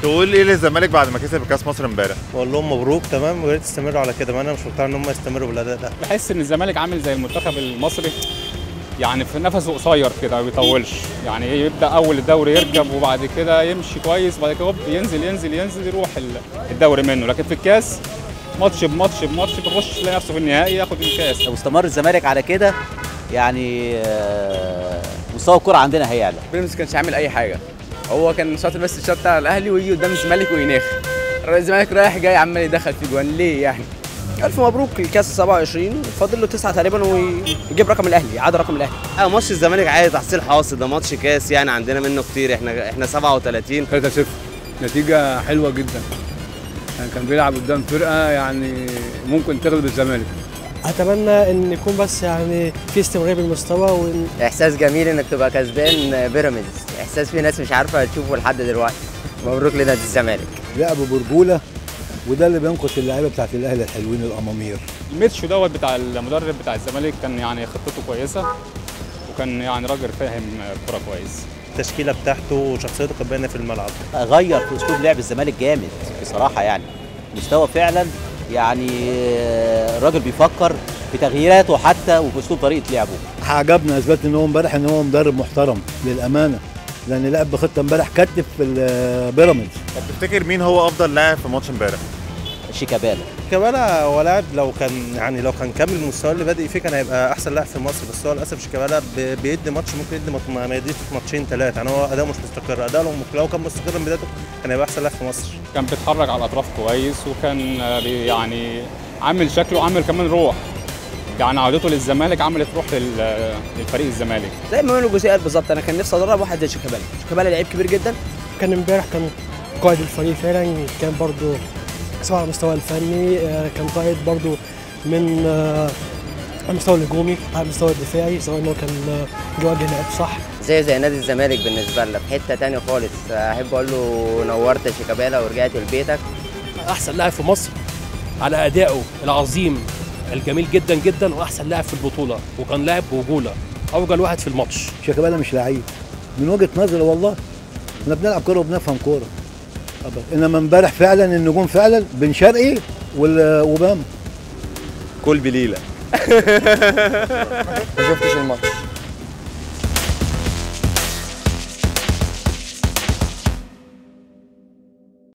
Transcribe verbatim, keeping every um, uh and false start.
تقول ايه للزمالك بعد ما كسب كاس مصر امبارح؟ بقول لهم مبروك تمام، ويا ريت تستمروا على كده، ما انا مش مقتنع ان هم يستمروا بالاداء ده. بحس ان الزمالك عامل زي المنتخب المصري، يعني في نفسه قصير كده ما بيطولش، يعني يبدا اول الدوري يركب وبعد كده يمشي كويس وبعد كده ينزل ينزل ينزل يروح الدوري منه، لكن في الكاس ماتش بماتش بماتش بيخش يلاقي نفسه في النهائي ياخد الكاس. لو استمر الزمالك على كده يعني مستوى الكرة عندنا هيعلى. بيراميدز ما كانش عامل اي حاجه، هو كان شاطر بس الشوط بتاع الاهلي ويجي قدام الزمالك ويناخ. الزمالك رايح جاي عمال يدخل في جوان ليه يعني؟ ألف مبروك الكاس سبعة وعشرين، فاضل له تسعة تقريبا ويجيب رقم الاهلي، يعاد رقم الاهلي. اه ماتش الزمالك عادي تحصيل حاصل، ده ماتش كاس يعني عندنا منه كتير، احنا احنا سبعة وثلاثين. ثلاثة صفر نتيجة حلوة جدا. يعني كان بيلعب قدام فرقة يعني ممكن تغلب الزمالك. اتمنى ان يكون بس يعني في استمراريه بالمستوى وإن... احساس جميل انك تبقى كسبان بيراميدز، احساس في ناس مش عارفه تشوفه لحد دلوقتي. مبروك لنادي الزمالك. لعبوا برجوله، وده اللي بينقص اللعيبه بتاعت الاهلي الحلوين الامامير. الميتشو دوت بتاع المدرب بتاع الزمالك كان يعني خطته كويسه، وكان يعني راجل فاهم الكوره كويس. التشكيله بتاعته وشخصيته كانت باينه في الملعب. غير في اسلوب لعب الزمالك جامد بصراحه، يعني مستوى فعلا، يعني الراجل بيفكر في تغييراته حتى وفي اسلوب طريقه لعبه. عجبنا اثبات ان هو امبارح ان هو مدرب محترم للامانه، لان لعب بخطه امبارح كتف في البيراميدز. طب تفتكر مين هو افضل لاعب في ماتش امبارح؟ شيكابالا. شيكابالا هو لاعب لو كان يعني لو كان كمل المستوى اللي بادئ فيه كان هيبقى احسن لاعب في مصر، بس هو للاسف شيكابالا بيدي ماتش ممكن يدي ما يديش في ماتشين ثلاثه، يعني هو اداؤه مش مستقر، اداؤه لو لو كان مستقر من بدايته كان هيبقى احسن لاعب في مصر. كان بيتحرك على الاطراف كويس، وكان يعني عامل شكله وعامل كمان روح، يعني عودته للزمالك عملت روح للفريق الزمالك. زي ما قالوا جوزيه قال بالظبط، انا كان نفسي ادرب واحد زي شيكابالا، شيكابالا لعيب كبير جدا. كان امبارح كان قائد الفريق فعلا، كان برضو سواء على المستوى الفني، كان قائد برضو من المستوى الهجومي، على المستوى الدفاعي، سواء انه كان بيواجه لعب صح. زي زي نادي الزمالك بالنسبه لنا في حته ثانيه خالص. احب اقول له نورت يا شيكابالا ورجعت لبيتك. احسن لاعب في مصر على ادائه العظيم الجميل جدا جدا، واحسن لاعب في البطوله، وكان لاعب برجوله، افضل واحد في الماتش. شيكابالا مش لعيب من وجهه نظري، والله احنا بنلعب كوره وبنفهم كوره، انما امبارح فعلا النجوم فعلا بن شرقي وبام كل بليله. ما شفتش الماتش.